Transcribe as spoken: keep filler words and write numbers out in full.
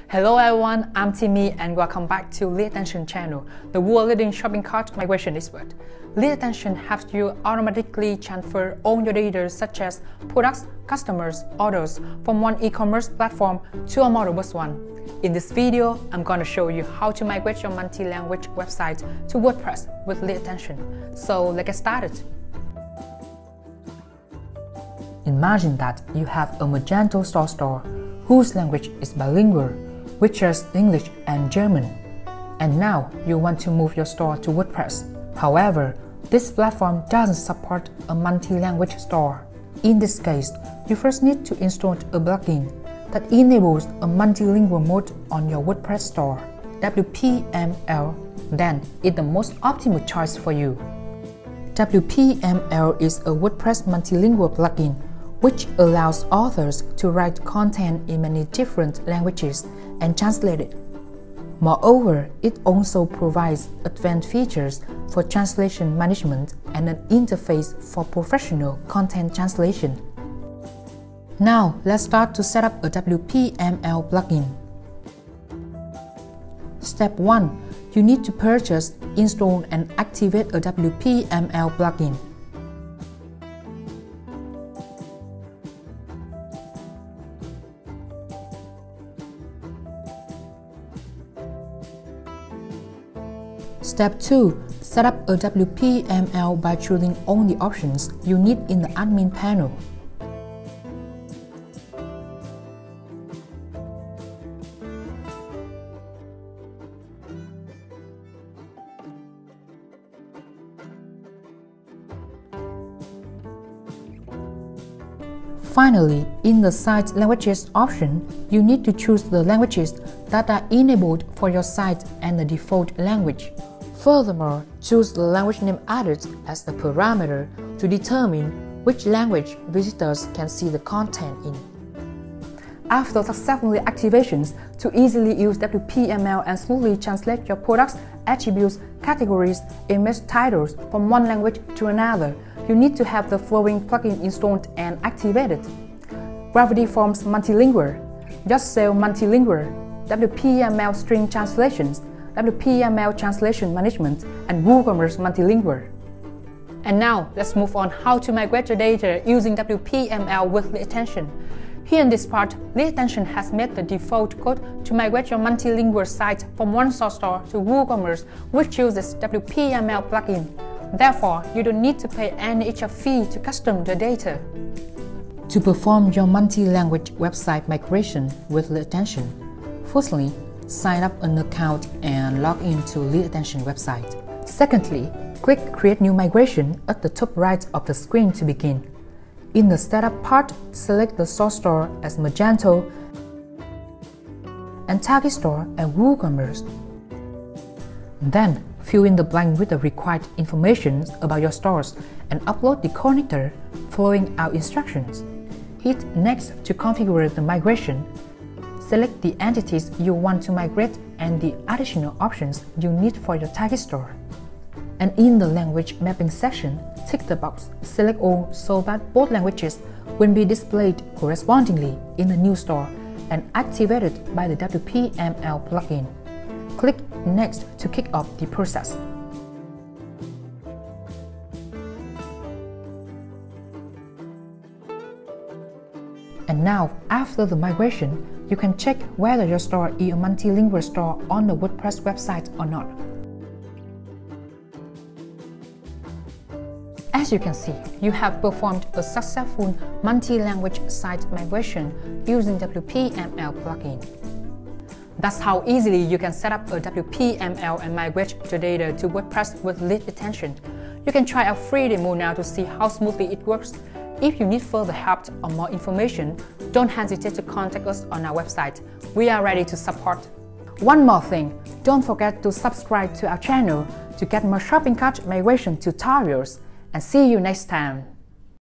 Hello everyone, I'm Timmy and welcome back to Lead Attention channel, the world leading shopping cart migration expert. Lead Attention helps you automatically transfer all your data such as products, customers, orders from one e-commerce platform to a more robust one. In this video, I'm going to show you how to migrate your multi-language website to WordPress with Lead Attention. So let's get started. Imagine that you have a Magento store store whose language is bilingual, which is English and German. And now you want to move your store to WordPress. However, this platform doesn't support a multi-language store. In this case, you first need to install a plugin that enables a multilingual mode on your WordPress store. W P M L then is the most optimal choice for you. W P M L is a WordPress multilingual plugin which allows authors to write content in many different languages and translate it. Moreover, it also provides advanced features for translation management and an interface for professional content translation. Now, let's start to set up a W P M L plugin. Step one. You need to purchase, install, and activate a W P M L plugin. Step two. Set up a W P M L by choosing all the options you need in the admin panel. Finally, in the Site Languages option, you need to choose the languages that are enabled for your site and the default language. Furthermore, choose the language name added as a parameter to determine which language visitors can see the content in. After successful activations, to easily use W P M L and smoothly translate your products, attributes, categories, image titles from one language to another, you need to have the following plugin installed and activated: Gravity Forms Multilingual, Yogsale Multilingual, W P M L String Translations, W P M L Translation Management, and WooCommerce Multilingual. And now, let's move on how to migrate your data using W P M L with Lead Attention. Here in this part, Lead Attention has made the default code to migrate your multilingual site from one source store to WooCommerce, which uses W P M L plugin. Therefore, you don't need to pay any extra fee to custom the data. To perform your multi-language website migration with Lead Attention, firstly, sign up an account and log into Lead Attention website. Secondly, click Create New Migration at the top right of the screen to begin. In the Setup part, select the source store as Magento and Target Store as WooCommerce. Then, fill in the blank with the required information about your stores and upload the connector following our instructions. Hit Next to configure the migration. Select the entities you want to migrate and the additional options you need for your target store. And in the language mapping section, tick the box Select All so that both languages will be displayed correspondingly in the new store and activated by the W P M L plugin. Click Next to kick off the process. And now, after the migration, you can check whether your store is a multilingual store on the WordPress website or not. As you can see, you have performed a successful multi-language site migration using W P M L plugin. That's how easily you can set up a W P M L and migrate your data to WordPress with Lead Attention. You can try a free demo now to see how smoothly it works. If you need further help or more information, don't hesitate to contact us on our website. We are ready to support. One more thing, don't forget to subscribe to our channel to get more shopping cart migration tutorials, and see you next time.